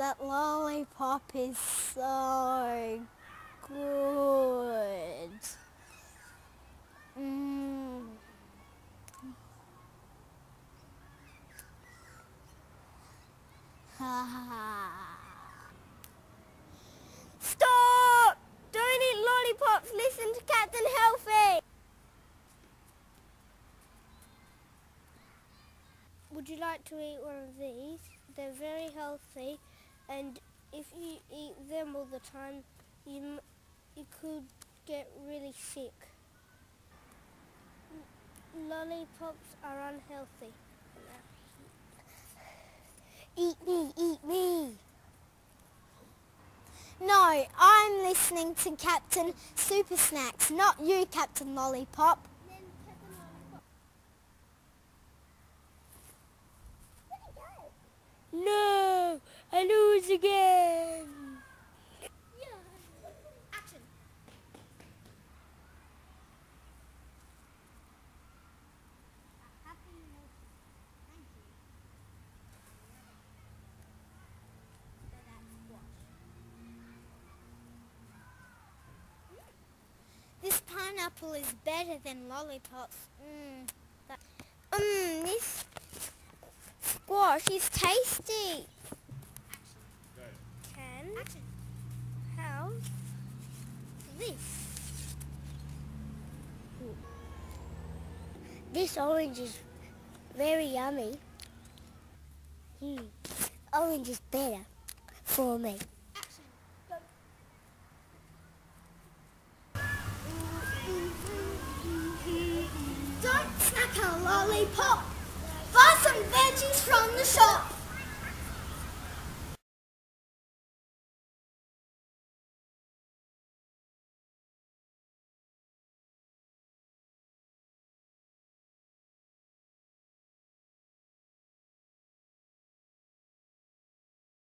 that lollipop is so good. Stop! Don't eat lollipops. Listen to Captain Healthy. Would you like to eat one of these? They're very healthy, and if you eat them all the time, you could get really sick. Lollipops are unhealthy. Eat me, eat me. No, I'm listening to Captain Super Snacks, not you, Captain Lollipop. No, I lose again. Yeah. Action. Thank you. This pineapple is better than lollipops. This squash is tasty. Action. How's this? This orange is very yummy. Orange is better for me. Don't snack a lollipop. Buy some veggies from the